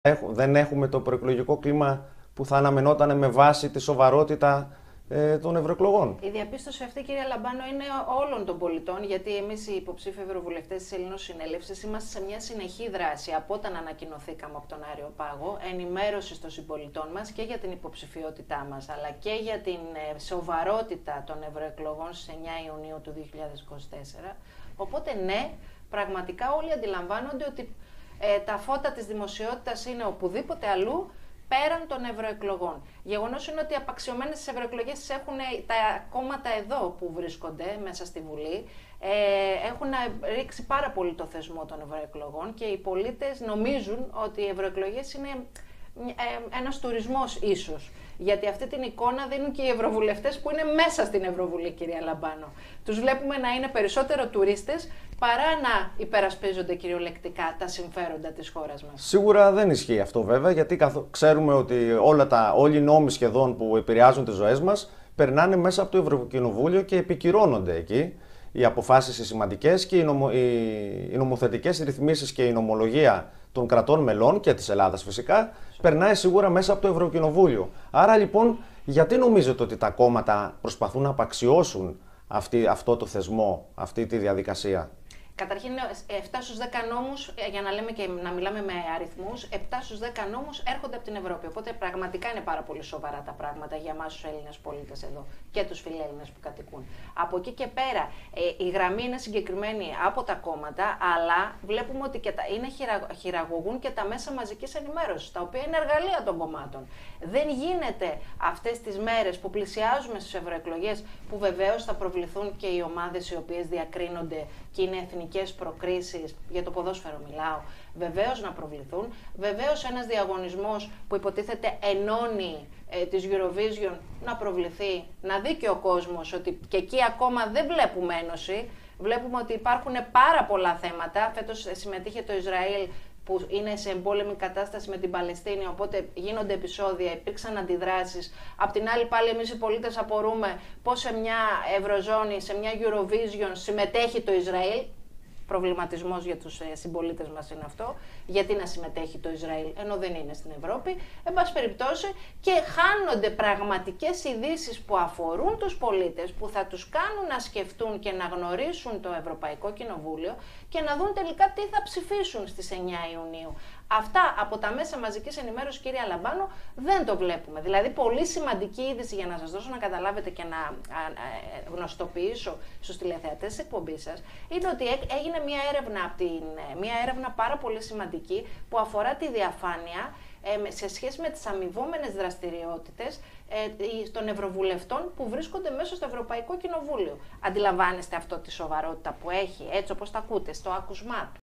Δεν έχουμε το προεκλογικό κλίμα που θα αναμενόταν με βάση τη σοβαρότητα των ευρωεκλογών. Η διαπίστωση αυτή, κυρία Λαμπάνο, είναι όλων των πολιτών, γιατί εμείς οι υποψήφοι ευρωβουλευτές της Ελληνοσυνέλευσης είμαστε σε μια συνεχή δράση από όταν ανακοινωθήκαμε από τον Αριοπάγο, ενημέρωση των συμπολιτών μας και για την υποψηφιότητά μας, αλλά και για την σοβαρότητα των ευρωεκλογών στις 9 Ιουνίου του 2024. Οπότε, ναι, πραγματικά όλοι αντιλαμβάνονται ότι τα φώτα της δημοσιότητας είναι οπουδήποτε αλλού πέραν των ευρωεκλογών. Γεγονός είναι ότι απαξιωμένες τις ευρωεκλογές έχουν τα κόμματα εδώ που βρίσκονται μέσα στη Βουλή. Έχουν ρίξει πάρα πολύ το θεσμό των ευρωεκλογών και οι πολίτες νομίζουν ότι οι ευρωεκλογές είναι ένας τουρισμός ίσως. Γιατί αυτή την εικόνα δίνουν και οι ευρωβουλευτές που είναι μέσα στην Ευρωβουλή, κυρία Λαμπάνο. Τους βλέπουμε να είναι περισσότερο τουρίστες παρά να υπερασπίζονται κυριολεκτικά τα συμφέροντα της χώρας μας. Σίγουρα δεν ισχύει αυτό βέβαια, γιατί ξέρουμε ότι όλοι οι νόμοι σχεδόν που επηρεάζουν τις ζωές μας περνάνε μέσα από το Ευρωκοινοβούλιο και επικυρώνονται εκεί. Οι αποφάσεις οι σημαντικές και οι νομοθετικές ρυθμίσεις και η νομολογία των κρατών μελών και της Ελλάδας φυσικά περνάει σίγουρα μέσα από το Ευρωκοινοβούλιο. Άρα λοιπόν, γιατί νομίζετε ότι τα κόμματα προσπαθούν να απαξιώσουν αυτό το θεσμό, αυτή τη διαδικασία? Καταρχήν, 7 στους 10 νόμους, για να λέμε και να μιλάμε με αριθμούς, 7 στους 10 νόμους έρχονται από την Ευρώπη. Οπότε πραγματικά είναι πάρα πολύ σοβαρά τα πράγματα για εμάς τους Έλληνες πολίτες εδώ και τους φιλέλληνες που κατοικούν. Από εκεί και πέρα, η γραμμή είναι συγκεκριμένη από τα κόμματα, αλλά βλέπουμε ότι χειραγωγούν και τα μέσα μαζικής ενημέρωσης, τα οποία είναι εργαλεία των κομμάτων. Δεν γίνεται αυτές τις μέρες που πλησιάζουμε στις ευρωεκλογές, που βεβαίως θα προβληθούν και οι ομάδες οι οποίες διακρίνονται και είναι εθνικές προκρίσεις, για το ποδόσφαιρο μιλάω, βεβαίως να προβληθούν. Βεβαίως ένας διαγωνισμός που υποτίθεται ενώνει της Eurovision να προβληθεί, να δει και ο κόσμος ότι και εκεί ακόμα δεν βλέπουμε ένωση. Βλέπουμε ότι υπάρχουν πάρα πολλά θέματα. Φέτος συμμετείχε το Ισραήλ που είναι σε εμπόλεμη κατάσταση με την Παλαιστίνη, οπότε γίνονται επεισόδια, υπήρξαν αντιδράσεις. Απ' την άλλη πάλι εμείς οι πολίτες απορούμε πώς σε μια Ευρωζώνη, σε μια Eurovision συμμετέχει το Ισραήλ. Προβληματισμός για τους συμπολίτες μας είναι αυτό. Γιατί να συμμετέχει το Ισραήλ ενώ δεν είναι στην Ευρώπη? Εν πάση περιπτώσει, και χάνονται πραγματικές ειδήσεις που αφορούν τους πολίτες, που θα τους κάνουν να σκεφτούν και να γνωρίσουν το Ευρωπαϊκό Κοινοβούλιο και να δουν τελικά τι θα ψηφίσουν στις 9 Ιουνίου. Αυτά από τα μέσα μαζικής ενημέρωσης, κυρία Λαμπάνο, δεν το βλέπουμε. Δηλαδή, πολύ σημαντική είδηση για να σας δώσω να καταλάβετε και να γνωστοποιήσω στους τηλεθεατές της εκπομπής σας, είναι ότι έγινε μια έρευνα πάρα πολύ σημαντική που αφορά τη διαφάνεια σε σχέση με τις αμοιβόμενες δραστηριότητες των ευρωβουλευτών που βρίσκονται μέσα στο Ευρωπαϊκό Κοινοβούλιο. Αντιλαμβάνεστε αυτό τη σοβαρότητα που έχει, έτσι όπως τα ακούτε, στο άκουσμά του?